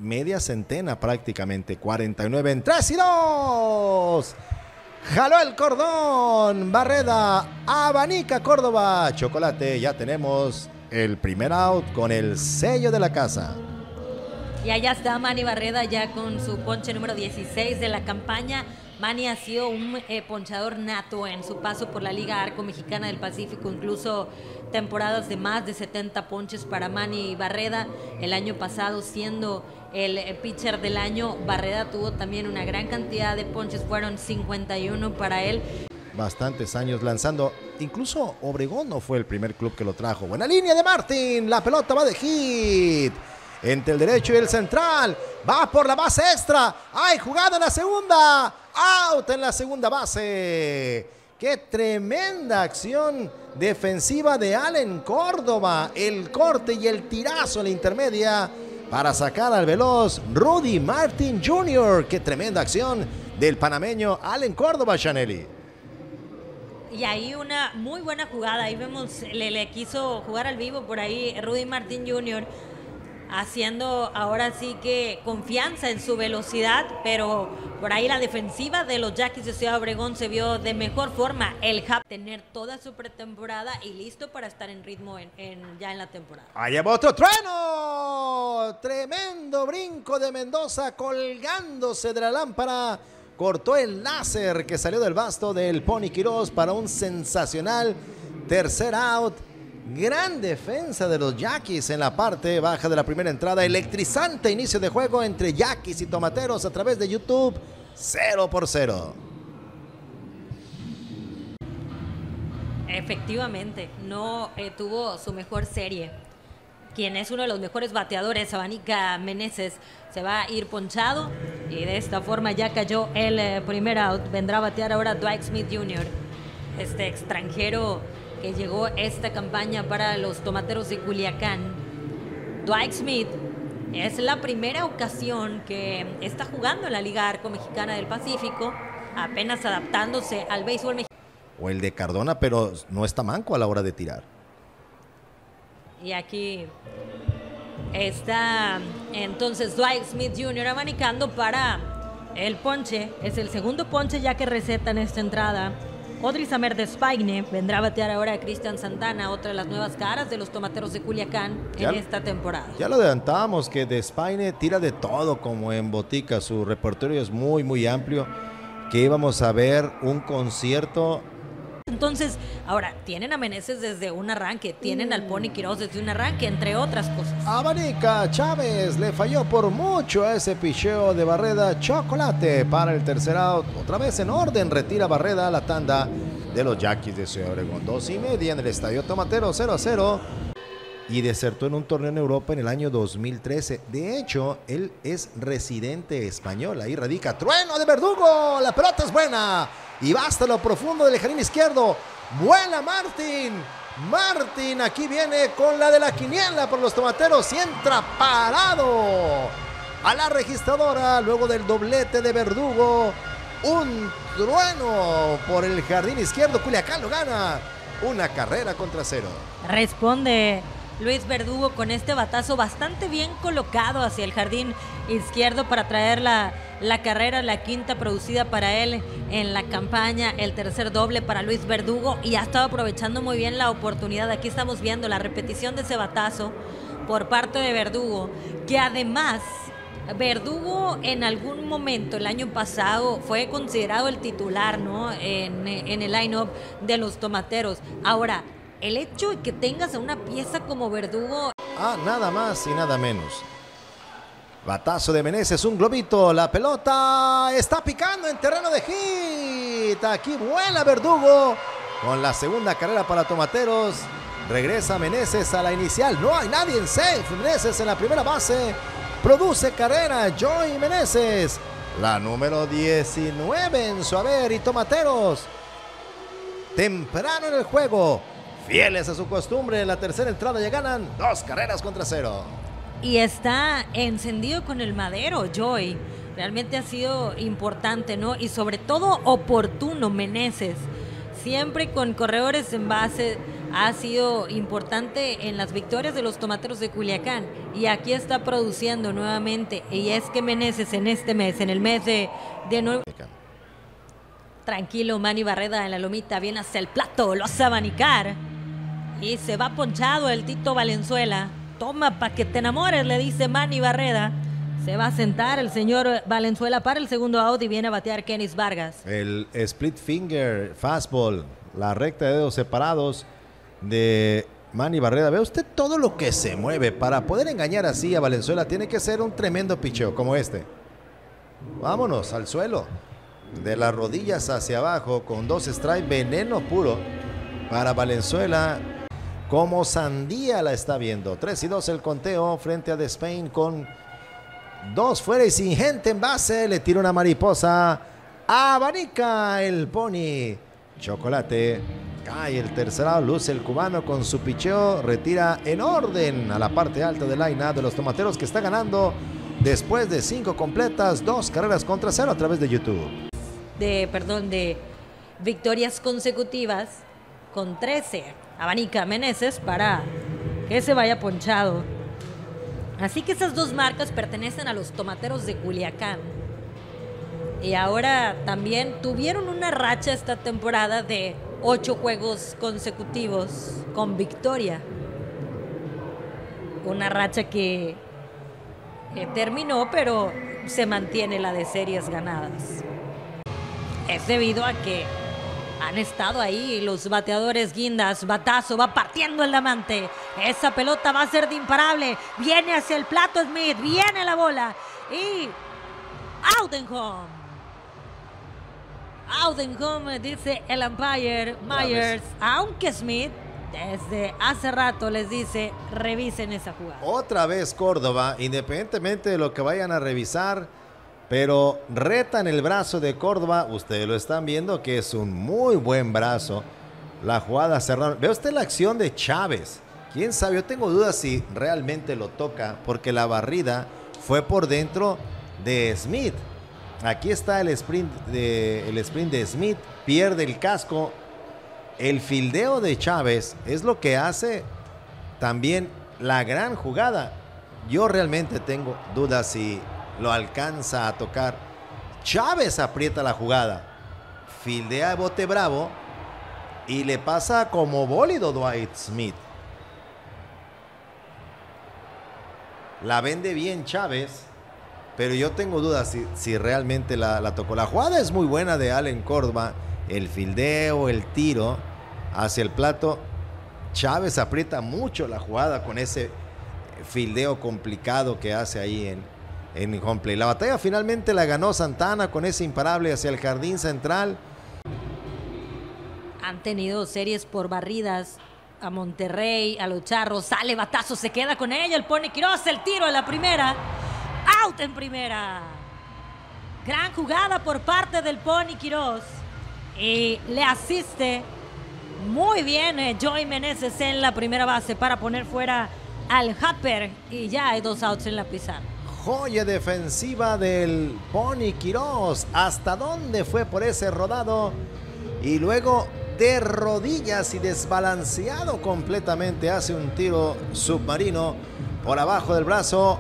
media centena prácticamente, 49 en 3 y 2. Jaló el cordón, Barreda, abanica Córdoba, Chocolate, ya tenemos el primer out con el sello de la casa. Y allá está Manny Barreda ya con su ponche número 16 de la campaña. Manny ha sido un ponchador nato en su paso por la Liga Arco Mexicana del Pacífico, incluso temporadas de más de 70 ponches para Manny Barreda. El año pasado, siendo el pitcher del año, Barreda tuvo también una gran cantidad de ponches, fueron 51 para él. Bastantes años lanzando, incluso Obregón no fue el primer club que lo trajo. Buena línea de Martin, la pelota va de hit. Entre el derecho y el central, va por la base extra, hay jugada en la segunda, out en la segunda base. Qué tremenda acción defensiva de Allen Córdoba, el corte y el tirazo en la intermedia para sacar al veloz Rudy Martin Jr. Qué tremenda acción del panameño Allen Córdoba, Chanelli. Y ahí una muy buena jugada, ahí vemos, le quiso jugar al vivo por ahí Rudy Martin Jr., haciendo ahora sí que confianza en su velocidad, pero por ahí la defensiva de los Yaquis de Ciudad Obregón se vio de mejor forma. El Hub tener toda su pretemporada y listo para estar en ritmo ya en la temporada. Allá va otro trueno, tremendo brinco de Mendoza colgándose de la lámpara, cortó el láser que salió del basto del Pony Quirós para un sensacional tercer out. Gran defensa de los Yaquis en la parte baja de la primera entrada. Electrizante inicio de juego entre Yaquis y Tomateros a través de YouTube. 0-0. Efectivamente, no tuvo su mejor serie. Quien es uno de los mejores bateadores, Abanica Meneses, se va a ir ponchado. Y de esta forma ya cayó el primer out. Vendrá a batear ahora Dwight Smith Jr., este extranjero que llegó esta campaña para los Tomateros de Culiacán. Dwight Smith es la primera ocasión que está jugando en la Liga Arco Mexicana del Pacífico, apenas adaptándose al béisbol mexicano. O el de Cardona, pero no está manco a la hora de tirar. Y aquí está entonces Dwight Smith Jr. abanicando para el ponche. Es el segundo ponche ya que receta en esta entrada. Odris Amer de Spagne vendrá a batear ahora a Cristian Santana, otra de las nuevas caras de los Tomateros de Culiacán en esta temporada. Ya lo adelantábamos que de Spagne tira de todo como en botica, su repertorio es muy muy amplio, que íbamos a ver un concierto. Entonces, ahora, tienen a Meneses desde un arranque, tienen al Pony Quirós desde un arranque, entre otras cosas. Abanica Chávez le falló por mucho a ese picheo de Barreda. Chocolate para el tercer out. Otra vez en orden, retira Barreda la tanda de los Yaquis de Ciudad Obregón. 2:30 en el Estadio Tomatero, 0-0. Y desertó en un torneo en Europa en el año 2013. De hecho, él es residente español. Ahí radica. Trueno de Verdugo. La pelota es buena. Y va hasta lo profundo del jardín izquierdo. Vuela Martin. Martin aquí viene con la de la quiniela por los Tomateros y entra parado a la registradora luego del doblete de Verdugo. Un trueno por el jardín izquierdo. Culiacán lo gana. 1-0. Responde Luis Verdugo con este batazo bastante bien colocado hacia el jardín izquierdo para traer la carrera, la quinta producida para él en la campaña, el tercer doble para Luis Verdugo, y ha estado aprovechando muy bien la oportunidad. Aquí estamos viendo la repetición de ese batazo por parte de Verdugo, que además Verdugo en algún momento el año pasado fue considerado el titular, ¿no?, en el line-up de los Tomateros. Ahora, el hecho de que tengas a una pieza como Verdugo... nada más y nada menos. Batazo de Meneses, un globito, la pelota está picando en terreno de hit. Aquí vuela Verdugo con la segunda carrera para Tomateros. Regresa Meneses a la inicial, no hay nadie en safe. Meneses en la primera base, produce carrera Joey Meneses, la número 19 en su haber, y Tomateros temprano en el juego, fieles a su costumbre, en la tercera entrada ya ganan 2-0. Y está encendido con el madero, Joey. Realmente ha sido importante, ¿no? Y sobre todo oportuno Meneses. Siempre con corredores en base, ha sido importante en las victorias de los Tomateros de Culiacán. Y aquí está produciendo nuevamente. Y es que Meneses en este mes, en el mes de nuevo... Tranquilo, Manny Barreda en la lomita, viene hacia el plato, lo hace abanicar. Y se va ponchado el Tito Valenzuela. Toma pa' que te enamores, le dice Manny Barreda. Se va a sentar el señor Valenzuela para el segundo out y viene a batear Kenis Vargas. El split finger fastball, la recta de dedos separados de Manny Barreda. Ve usted todo lo que se mueve. Para poder engañar así a Valenzuela tiene que ser un tremendo picheo como este. Vámonos al suelo. De las rodillas hacia abajo con 2 strikes, veneno puro para Valenzuela. Como sandía la está viendo. 3-2 el conteo frente a Despain con 2 fuera y sin gente en base. Le tira una mariposa. Abanica el Pony Chocolate. Cae el tercerado, luce el cubano con su picheo. Retira en orden a la parte alta del line-up de los Tomateros, que está ganando después de 5 completas, 2 carreras contra 0 a través de YouTube. De victorias consecutivas con 13. Abanica Meneses para que se vaya ponchado. Así que esas 2 marcas pertenecen a los Tomateros de Culiacán. Y ahora también tuvieron una racha esta temporada de 8 juegos consecutivos con victoria. Una racha que terminó, pero se mantiene la de series ganadas. Es debido a que han estado ahí los bateadores. Guindas, batazo, va partiendo el diamante. Esa pelota va a ser de imparable. Viene hacia el plato Smith, viene la bola. Y out and home. Out and home, dice el umpire Myers. Aunque Smith desde hace rato les dice, revisen esa jugada. Otra vez Córdoba, independientemente de lo que vayan a revisar, pero retan el brazo de Córdoba. Ustedes lo están viendo que es un muy buen brazo. La jugada cerrada. Ve usted la acción de Chávez. Quién sabe, yo tengo dudas si realmente lo toca, porque la barrida fue por dentro de Smith. Aquí está el sprint de Smith. Pierde el casco. El fildeo de Chávez es lo que hace también la gran jugada. Yo realmente tengo dudas si lo alcanza a tocar. Chávez aprieta la jugada, fildea de bote bravo y le pasa como bólido Dwight Smith. La vende bien Chávez, pero yo tengo dudas si realmente la tocó. La jugada es muy buena de Allen Córdoba, el fildeo, el tiro hacia el plato. Chávez aprieta mucho la jugada con ese fildeo complicado que hace ahí en home play. La batalla finalmente la ganó Santana con ese imparable hacia el jardín central. Han tenido series por barridas a Monterrey, a los Charros. Sale batazo, se queda con ella el Pony Quiroz. El tiro a la primera. Out en primera. Gran jugada por parte del Pony Quiroz. Y le asiste muy bien Joey Meneses en la primera base para poner fuera al Happer. Y ya hay 2 outs en la pizarra. Joya defensiva del Pony Quiroz. ¿Hasta dónde fue por ese rodado? Y luego de rodillas y desbalanceado completamente hace un tiro submarino por abajo del brazo.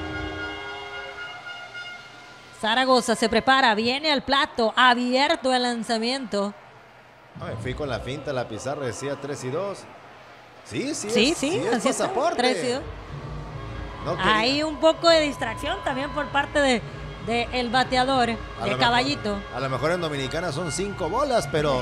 Zaragoza se prepara, viene al plato, abierto el lanzamiento. Ay, fui con la finta, la pizarra decía 3-2. Sí, es pasaporte. 3-2. No hay un poco de distracción también por parte de el bateador, de Caballito. A lo mejor en Dominicana son 5 bolas, pero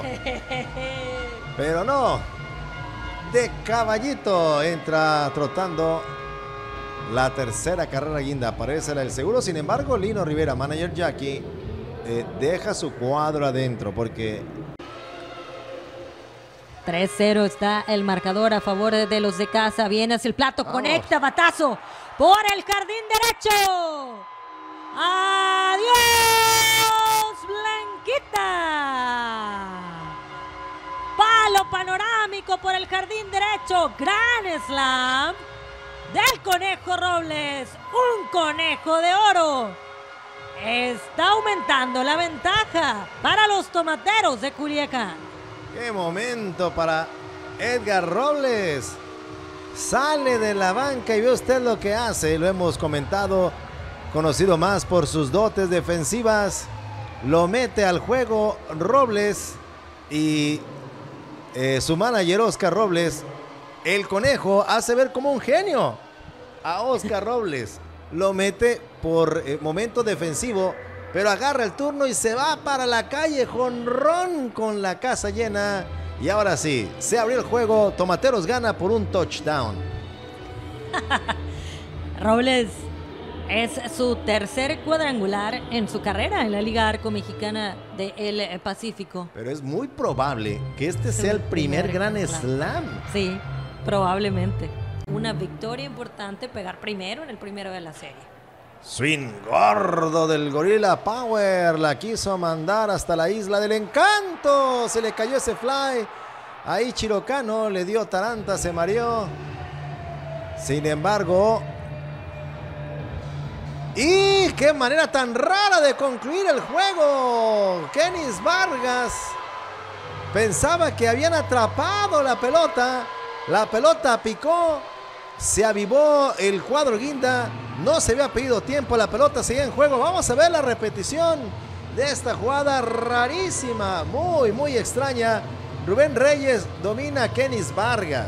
no. De Caballito entra trotando la tercera carrera guinda. Aparece el seguro. Sin embargo, Lino Rivera, manager Jackie, deja su cuadro adentro porque 3-0 está el marcador a favor de los de casa. Viene hacia el plato, conecta, batazo por el jardín derecho. ¡Adiós, Blanquita! Palo panorámico por el jardín derecho. Gran slam del Conejo Robles. Un conejo de oro. Está aumentando la ventaja para los Tomateros de Culiacán. Qué momento para Edgar Robles sale de la banca y ve usted lo que hace. Lo hemos comentado, conocido más por sus dotes defensivas. Lo mete al juego Robles y su manager Oscar Robles, el conejo, hace ver como un genio a Oscar Robles. Lo mete por momento defensivo, pero agarra el turno y se va para la calle, jonrón con la casa llena. Y ahora sí, se abrió el juego. Tomateros gana por un touchdown. Robles es su tercer cuadrangular en su carrera en la Liga Arco Mexicana del Pacífico. Pero es muy probable que este sea el primer gran slam. Sí, probablemente. Una victoria importante, pegar primero en el primero de la serie. Swing gordo del Gorilla Power. La quiso mandar hasta la Isla del Encanto. Se le cayó ese fly. Ahí Chirocano le dio taranta, se mareó. Sin embargo... ¡Y qué manera tan rara de concluir el juego! Kenis Vargas pensaba que habían atrapado la pelota. La pelota picó. Se avivó el cuadro guinda. No se había pedido tiempo. La pelota seguía en juego. Vamos a ver la repetición de esta jugada rarísima. Muy, muy extraña. Rubén Reyes domina a Kenis Vargas.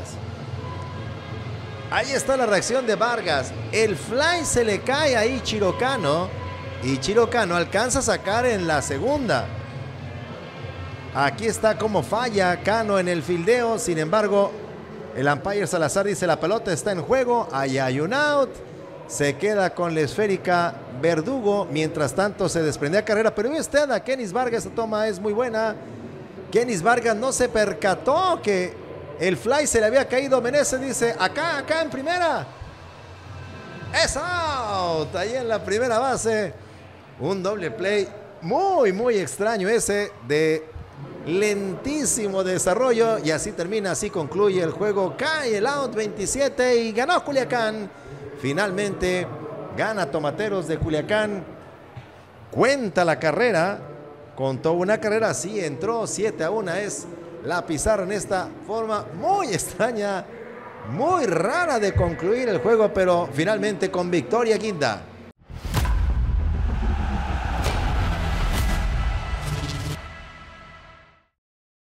Ahí está la reacción de Vargas. El fly se le cae ahí Chirocano. Y Chirocano alcanza a sacar en la segunda. Aquí está como falla Cano en el fildeo. Sin embargo, el umpire Salazar dice la pelota está en juego. Ahí hay un out. Se queda con la esférica Verdugo. Mientras tanto se desprendía carrera. Pero ve usted a Kenis Vargas. Esta toma es muy buena. Kenis Vargas no se percató que el fly se le había caído. Meneses dice, acá en primera. Es out. Ahí en la primera base. Un doble play muy, muy extraño ese de lentísimo desarrollo. Y así termina, así concluye el juego. Cae el out 27 y ganó Culiacán. Finalmente gana Tomateros de Culiacán. Cuenta la carrera. Contó una carrera, sí, entró 7-1. Es la pizarra en esta forma muy extraña, muy rara de concluir el juego, pero finalmente con victoria guinda.